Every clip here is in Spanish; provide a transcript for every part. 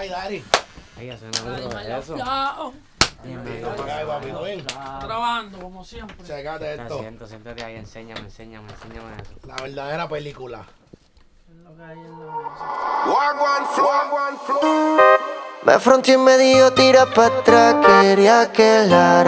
Ay, Dari. Ay, hace una duro de eso. Ay, papi, ven. Trabajando, como siempre. Chécate esto. Siéntate ahí, enséñame eso. La verdadera película. Es lo que hay en la mesa. Me fronteó y me dijo tira pa' atrás, quería que la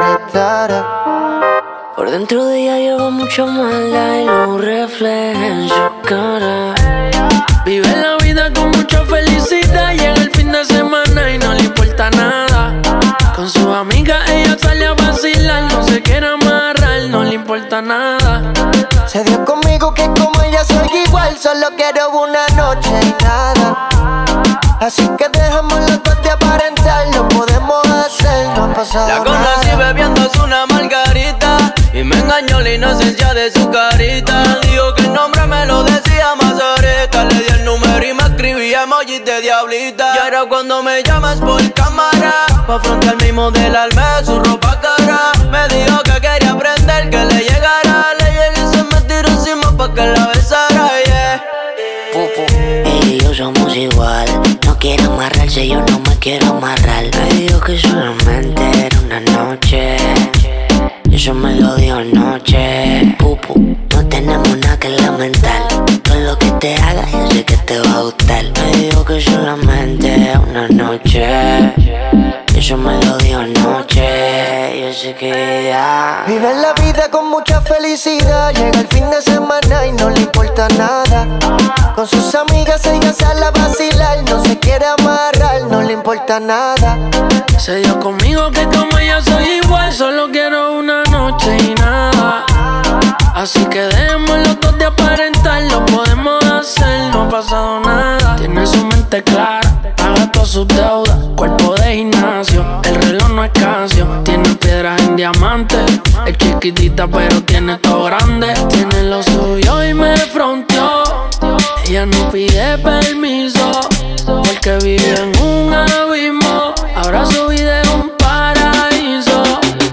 retara. Por dentro de ella lleva mucha maldad y lo refleja en su cara. Vive la vida con mucha felicidad, llega el fin de semana y no le importa nada. Con sus amigas ella sale a vacilar, no se quiere amarrar, no le importa nada. Se dio conmigo que como ella soy igual, solo quiero una noche y nada. Así que dejamos los dos de aparentar, lo podemos hacer, no ha pasado nada. La conocí bebiéndose una margarita y me engañó la inocencia de su carita. Dijo que el nombre me lo decía Mazareta. Le di el número y me escribía emojis de diablita. Y ahora cuando me llamas por cámara, pa' frontear mi modelo al mes, su ropa cara. Me dijo que quería aprender, que le llegara. Le llegué y se me tiró encima pa' que la besara, yeah. Ella y yo somos igual, no quiere amarrarse, yo no me quiero amarrar. Me dijo que solamente era una noche, y eso me lo dio anoche. Pupu, no tenemos nada que lamentar, todo lo que te haga yo sé que te va a gustar. Me dijo que solamente una noche, y eso me lo dio anoche. Yo sé que ya vive la vida con mucha felicidad, llega el fin de semana y no le importa nada. Con sus amigas ella sale a vacilar, no se quiere amarrar, no le importa nada. Se dio conmigo que como ella soy igual, solo quiero una noche y nada. Así que dejemos los dos de aparentar, lo podemos hacer, no ha pasado nada. Tiene su mente clara, paga todas sus deudas, cuerpo de gimnasio, el reloj no es Casio. Tiene piedras en diamante, es chiquitita pero tiene todo grande. Tiene lo suyo y me fronteó, ella no pide permiso, porque vive en un abismo, ahora su vida es un paraíso.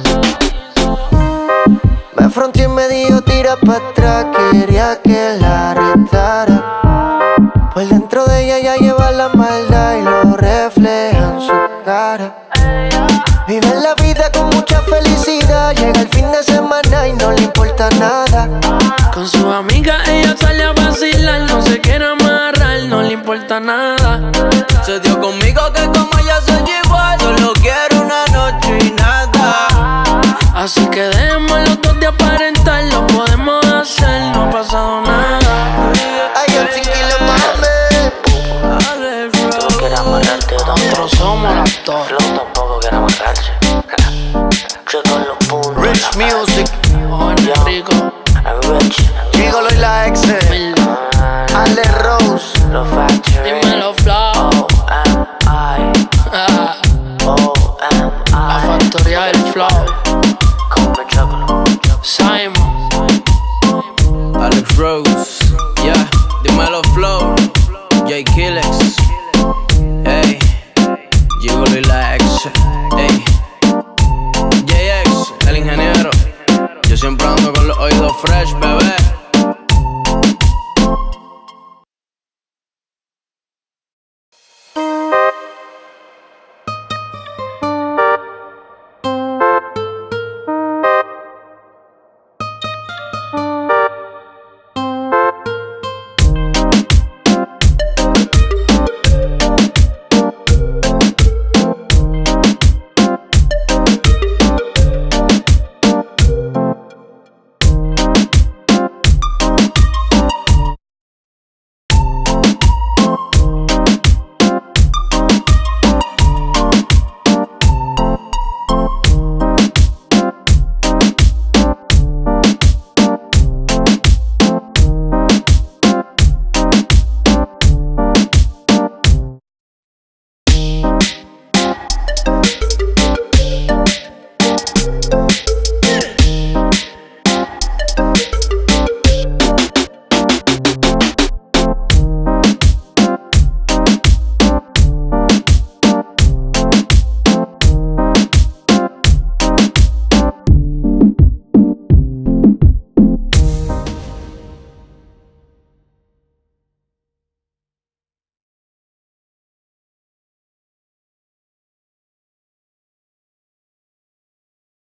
Me fronteó y me dijo tira pa' atrás, quería que la retara. Por dentro de ella ya lleva la maldad y lo refleja en su cara. Vive la vida con mucha felicidad, llega el fin de semana y no le importa nada. Con sus amigas ella sale a vacilar, no se quiere amarrar, no le importa nada. Se dio conmigo que como ella soy igual, solo quiero una noche y nada. Así que dejemos los dos de aparentar, lo podemos hacer, no ha pasado nada. Ay, yo tranquilo, mami. Tú no quieres amarrarte, Nosotros somos los actores. Flow tampoco quiere amarrarse. Checo los puntos. Rich Music. Jóvenes ricos. I'm rich.